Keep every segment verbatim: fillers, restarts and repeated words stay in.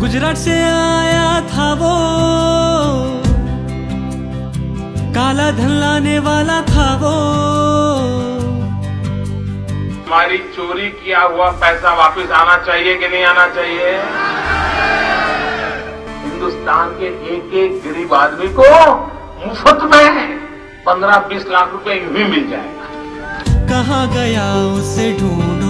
गुजरात से आया था वो, काला धन लाने वाला था वो। हमारी चोरी किया हुआ पैसा वापस आना चाहिए कि नहीं आना चाहिए? हिंदुस्तान के एक एक गरीब आदमी को मुफ्त में पंद्रह बीस लाख रुपए यूं ही मिल जाएगा। कहाँ गया उसे ढूंढो,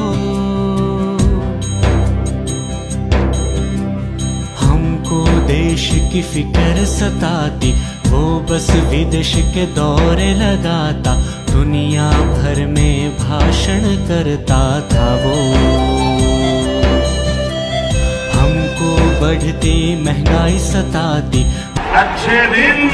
हमको देश की फिक्र सताती, वो बस विदेश के दौरे लगाता, दुनिया भर में भाषण करता था वो। हमको बढ़ती महंगाई सताती, अच्छे दिन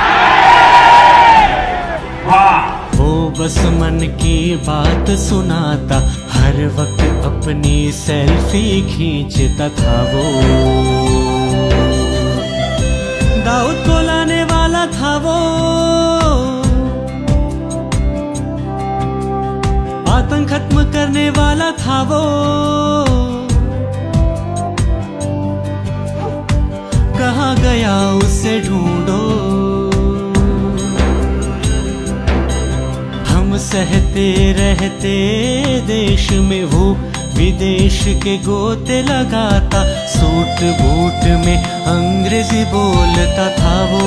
वाह। वो बस मन की बात सुनाता, हर वक्त अपनी सेल्फी खींचता था वो। दाऊद को लाने वाला था वो, आतंक खत्म करने वाला था वो। कहाँ गया उसे ढूंढो, हम सहते रहते देश में, वो विदेश के गोते लगाता, सूट बूट में अंग्रेजी बोलता था वो।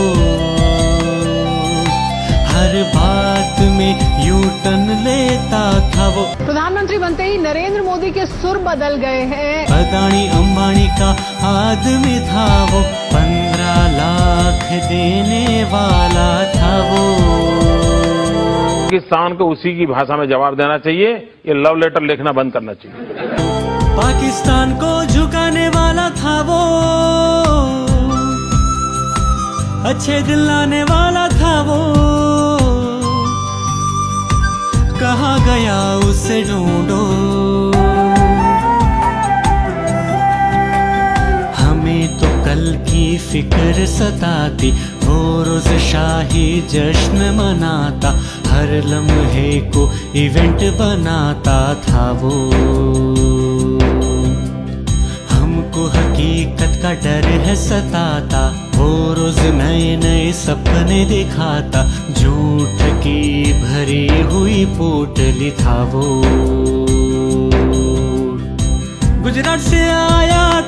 हर बात में यू टर्न लेता था वो। प्रधानमंत्री बनते ही नरेंद्र मोदी के सुर बदल गए हैं। अदानी अंबानी का आदमी था वो, पंद्रह लाख देने वाला था वो। पाकिस्तान को उसी की भाषा में जवाब देना चाहिए, ये लव लेटर लिखना बंद करना चाहिए। पाकिस्तान को झुकाने वाला था वो, अच्छे दिल लाने वाला था वो। कहाँ गया उसे ढूंढो, हमें तो कल की फिक्र सताती, वो रोज शाही जश्न मनाता, हर लम्हे को इवेंट बनाता था वो। हमको हकीकत का डर है सताता, वो रोज नए नए सपने दिखाता, झूठ की भरी हुई पोटली था वो। गुजरात से आया